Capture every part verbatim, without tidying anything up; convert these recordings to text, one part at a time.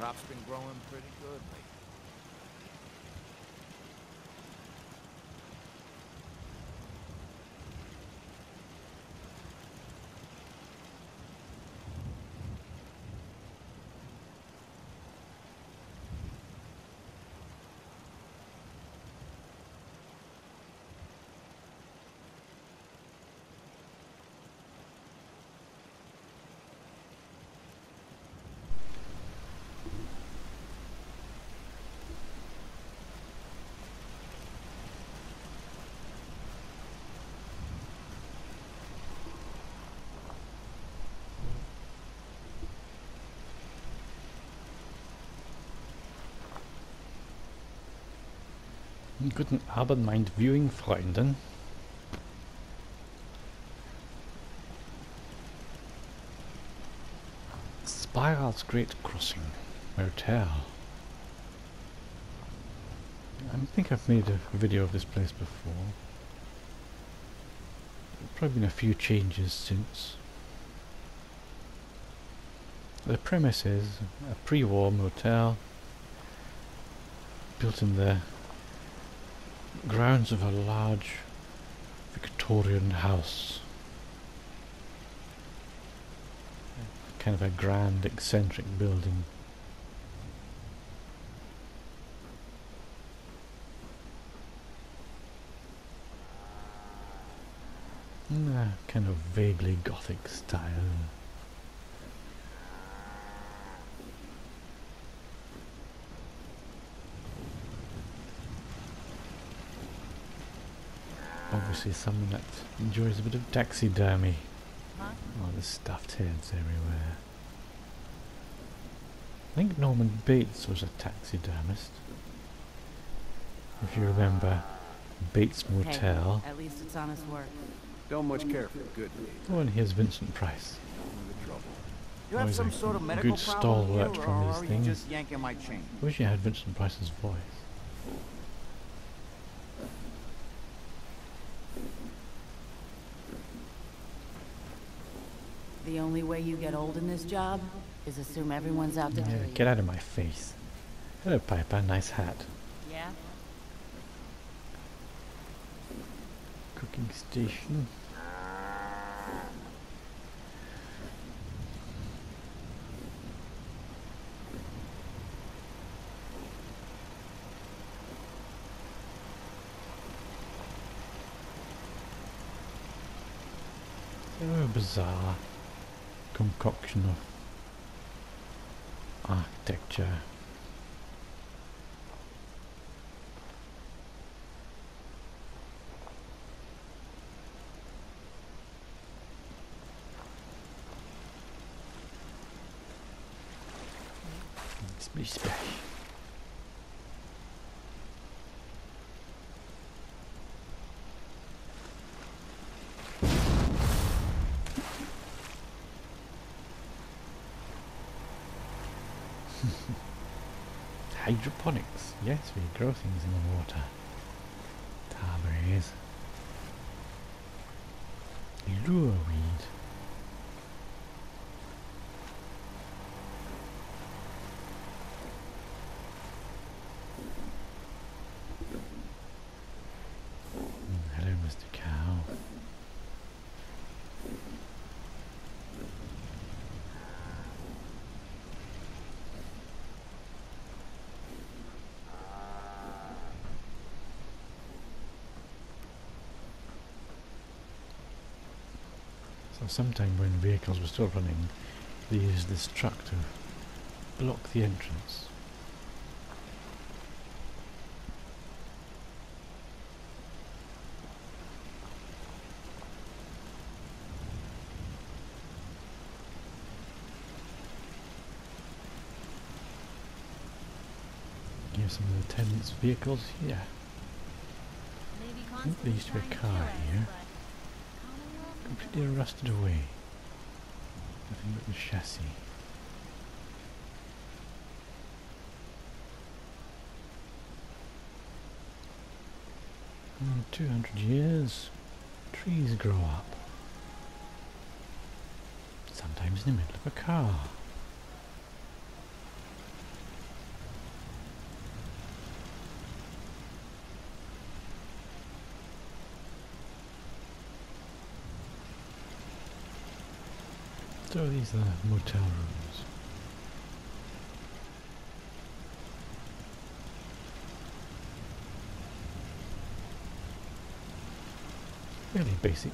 crop's been growing pretty good lately. Guten Abend, mein Viewing-Freunden. Spiral's Great Crossing Motel. I think I've made a video of this place before. There's probably been a few changes since. The premise is a pre-war motel built in the grounds of a large Victorian house. Kind of a grand, eccentric building. In a kind of vaguely Gothic style. Obviously someone that enjoys a bit of taxidermy. Huh? Oh, there's stuffed heads everywhere. I think Norman Bates was a taxidermist. If you remember Bates Motel. Hey, at least it's honest work. Don't much care for good news. Oh, and here's Vincent Price. The trouble. You have Always some a sort of medical good problem here, stalwart or from his are you thing. just yanking my chain? I wish you had Vincent Price's voice. The only way you get old in this job is assume everyone's out to kill Yeah, you. get out of my face. Hello, Piper. Nice hat. Yeah? Cooking station. Oh, bizarre concoction of architecture. Splish splash. Hydroponics. Yes, we grow things in the water. Tarberries. Lureweed. Mm, hello, Mister Cow. So sometime when vehicles were still running, they used this truck to block the entrance. Here's some of the tenants' vehicles here. I think there used to be a car here. Completely rusted away. Nothing but the chassis. In two hundred years, trees grow up. Sometimes in the middle of a car. So these are the motel rooms. Fairly basic.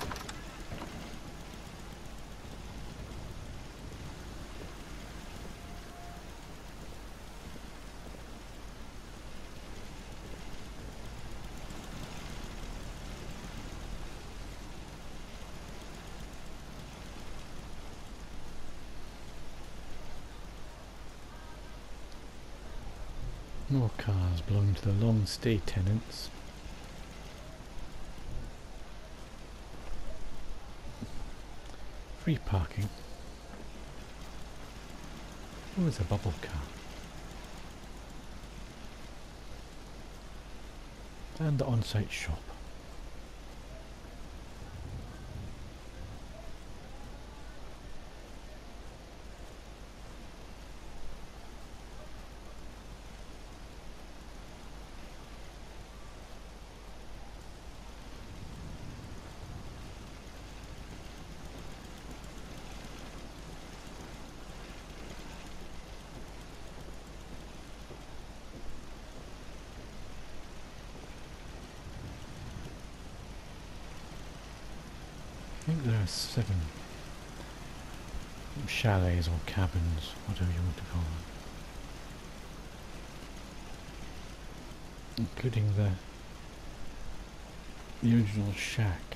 More cars belonging to the long stay tenants. Free parking. Oh, there's a bubble car. And the on-site shop. I think there are seven chalets or cabins, whatever you want to call them, including the the original shack,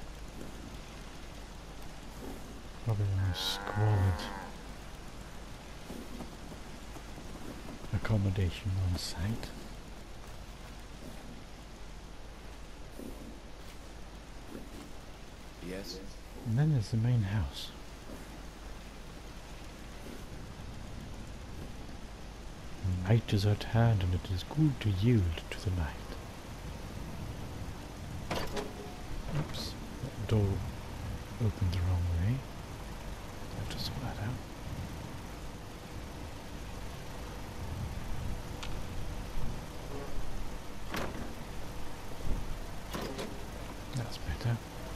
probably a squalid accommodation on site. Yes? And then there's the main house. The night is at hand and it is good to yield to the night. Oops, that door opened the wrong way. I have to sort that out. That's better.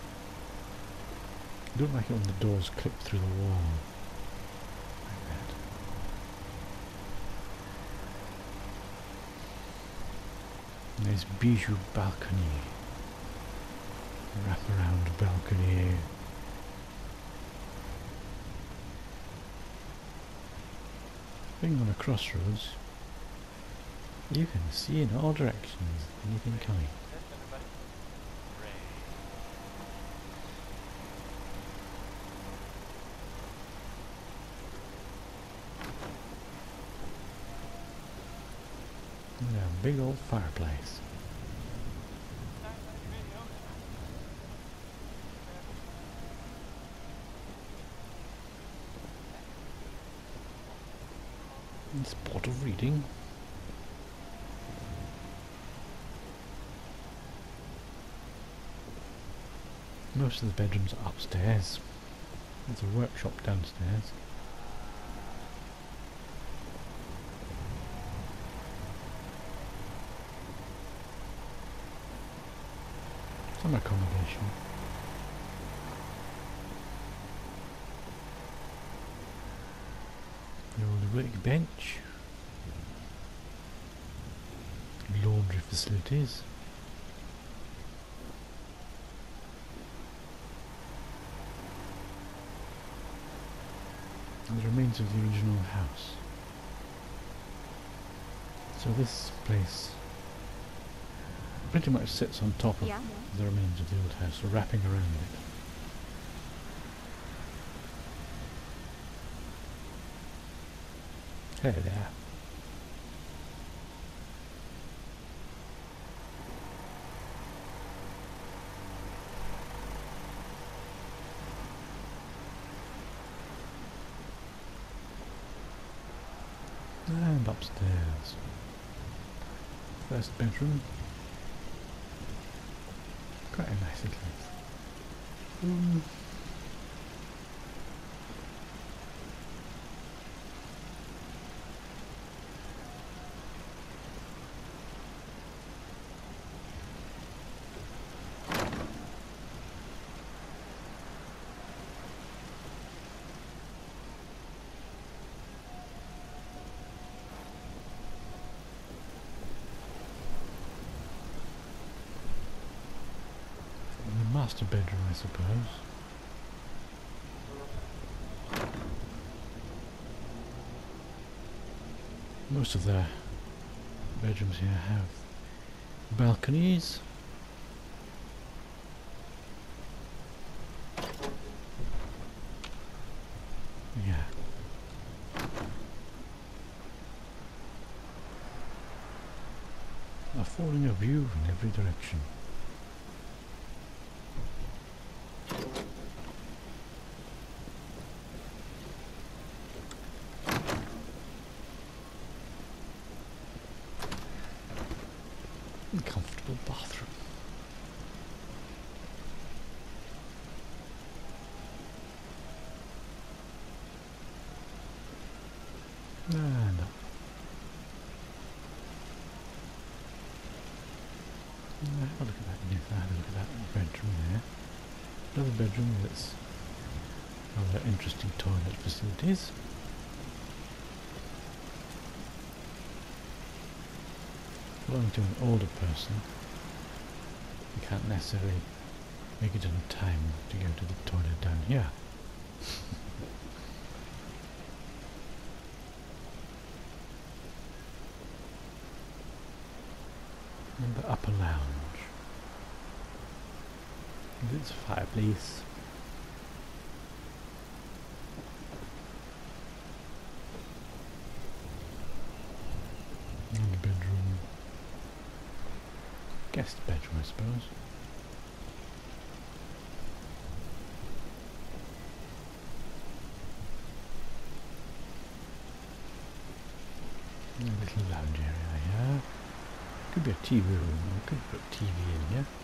I don't like it when the doors clip through the wall. Like that. And there's bijou balcony. Wraparound balcony. Being on a crossroads, you can see in all directions anything coming. And a big old fireplace. And spot of reading. Most of the bedrooms are upstairs. There's a workshop downstairs. Some accommodation. The old workbench. Laundry facilities. And the remains of the original house. So this place pretty much sits on top of Yeah. the remains of the old house, so wrapping around it. Hey there. And upstairs. First bedroom. Quite a nice little room. master bedroom, I suppose. Most of the bedrooms here have balconies. Yeah. Affording a view in every direction. Comfortable bathroom. And up. Have a look at that. Yes, have a look at that bedroom there. Another bedroom with its rather interesting toilet facilities. Belonging to an older person, you can't necessarily make it in time to go to the toilet down here. And the upper lounge with its fireplace. And the bedroom. Guest bedroom, I suppose. A little lounge area here. Could be a T V room, or could put a T V in here.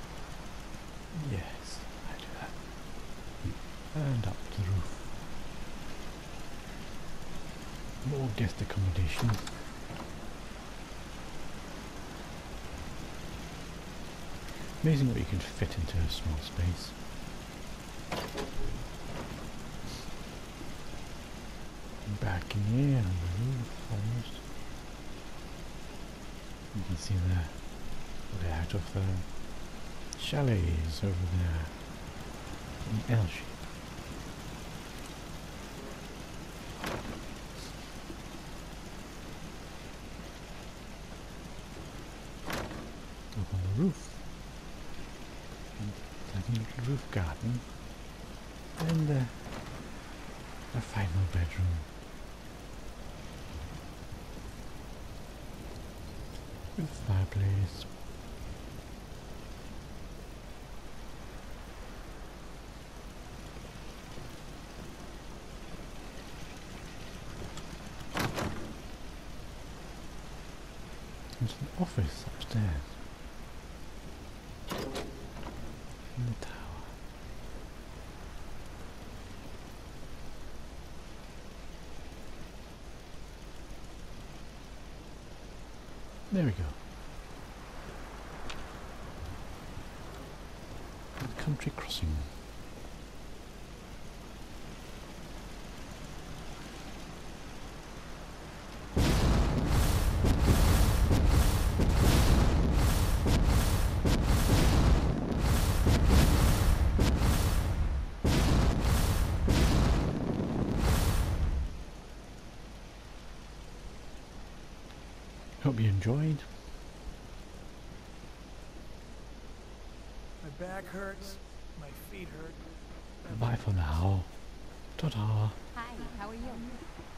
Yes, I do that. And up to the roof. More guest accommodation. Amazing what you can fit into a small space. Back in here on the roof almost. You can see the layout of the chalets over there in L shape. Up on the roof. Tiny little roof garden. And uh, a final bedroom. With a fireplace. There's an office upstairs. In the tower. There we go. The country crossing. Hope you enjoyed. My back hurts, my feet hurt. Bye for now. Ta-ta. Hi, how are you?